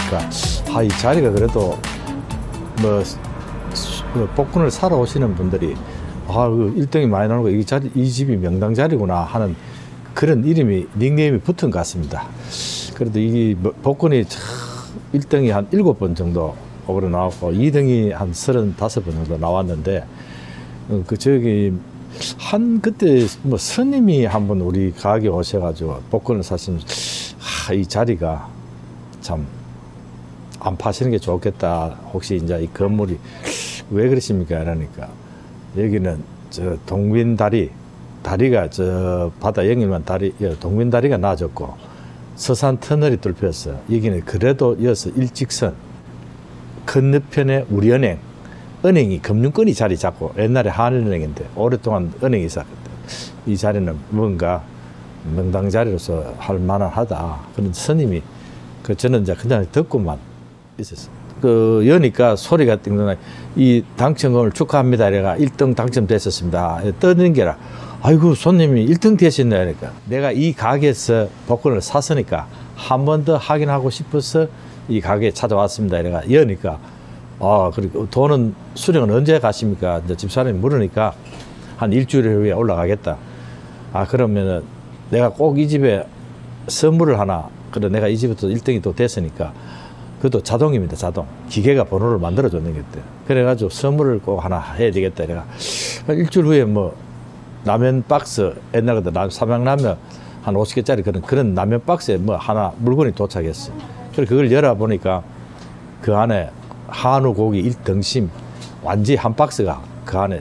보니까 이 자리가 그래도 뭐 복권을 사러 오시는 분들이 그 1등이 많이 나오고 이 집이 명당 자리구나 하는 그런 닉네임이 붙은 것 같습니다. 그래도 이 복권이 1등이 한 7번 정도 오버로 나왔고 2등이 한 35번 정도 나왔는데 그때 뭐 스님이 한번 우리 가게 오셔가지고 복권을 사시면 이 자리가 참 안 파시는 게 좋겠다. 혹시 이제 이 건물이 왜 그러십니까? 이러니까 여기는 저 다리가 저 바다 연결만 동빈 다리가 나아졌고 서산 터널이 뚫혔어. 여기는 그래도 이어서 일직선 건너편에 우리 은행이 금융권이 자리 잡고 옛날에 한일은행인데 오랫동안 은행이 있었거든. 이 자리는 뭔가 명당 자리로서 할 만하다. 그런 스님이 저는 이제 그냥 듣고만 있었어요. 여니까 소리가 띵동나 이 당첨금을 축하합니다. 내가 1등 당첨됐었습니다. 떠는 게라. 아이고 손님이 1등 되셨네. 그러니까 내가 이 가게에서 복권을 샀으니까 한 번 더 확인하고 싶어서 이 가게에 찾아왔습니다. 내가 여니까 그리고 돈은 수령은 언제 가십니까? 이제 집사람이 물으니까 한 일주일 후에 올라가겠다. 그러면은 내가 꼭 이 집에 선물을 하나. 그래 내가 이 집부터 1등이 또 됐으니까 그것도 자동입니다. 자동. 기계가 번호를 만들어 줬는 게 있대. 그래가지고 선물을 꼭 하나 해야 되겠다. 내가 일주일 후에 뭐 라면 박스 옛날 같은 삼양라면 한 50개짜리 그런 라면 박스에 뭐 하나 물건이 도착했어. 그래서 그걸 열어보니까 그 안에 한우 고기 1등심 완전히 한 박스가 그 안에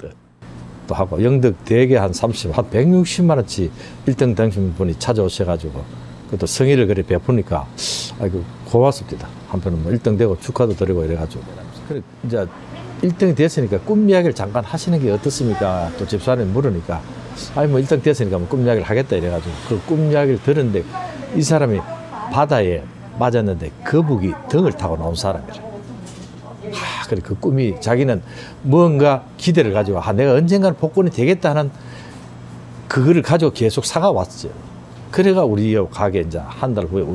또 하고 영덕 대게 한 160만 원치 1등 당첨분이 찾아오셔가지고 그것도 성의를 그래 베푸니까 아이고 고맙습니다. 한편은 뭐 1등 되고 축하도 드리고 이래가지고 그래 이제 1등이 됐으니까 꿈 이야기를 잠깐 하시는 게 어떻습니까? 또 집사람이 물으니까 뭐 1등 됐으니까 뭐 꿈 이야기를 하겠다 이래가지고 그 꿈 이야기를 들었는데 이 사람이 바다에 맞았는데 거북이 등을 타고 나온 사람이라. 그래 그 꿈이 자기는 뭔가 기대를 가지고 내가 언젠가는 복권이 되겠다 하는 그거를 가지고 계속 사가왔죠. 그래가 우리 가게 이제 한 달 후에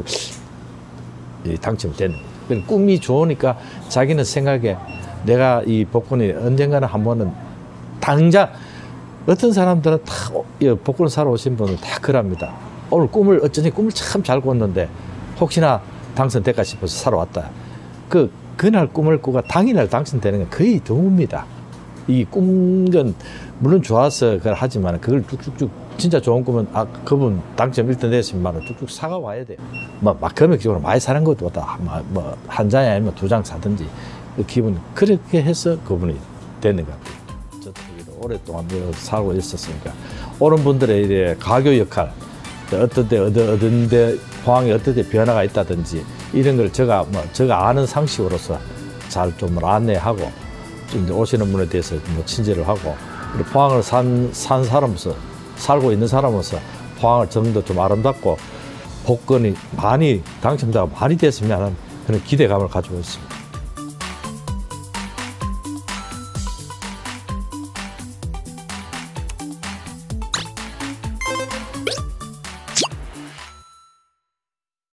당첨이 됐는 거예요. 꿈이 좋으니까 자기는 생각에 내가 이 복권이 언젠가는 한 번은 당장 어떤 사람들은 다 복권을 사러 오신 분은 다 그럽니다. 오늘 어쩐지 꿈을 참 잘 꿨는데 혹시나 당선될까 싶어서 사러 왔다. 그날 꿈을 꾸가 당일날 당선되는 건 거의 드뭅니다. 이 꿈은 물론 좋아서 그걸 하지만 그걸 쭉쭉쭉 진짜 좋은 꿈은 그분 당첨 1등 됐으면 쭉쭉 사가 와야 돼요. 막 금액적으로 많이 사는 것보다 뭐 한 장이 아니면 2장 사든지 그 기분 그렇게 해서 그분이 되는 것 같아요. 저도 오랫동안 살고 있었으니까 오는 분들의 이제 가교 역할 어떤 데 포항에 어떤 데 변화가 있다든지 이런 걸 제가 아는 상식으로서 잘 좀 안내하고 이제 오시는 분에 대해서 뭐 친절을 하고 포항을 산 사람으로서 살고 있는 사람으로서 포항을 좀 더 좀 아름답고 복권이 많이 당첨자가 많이 됐으면 하는 그런 기대감을 가지고 있습니다.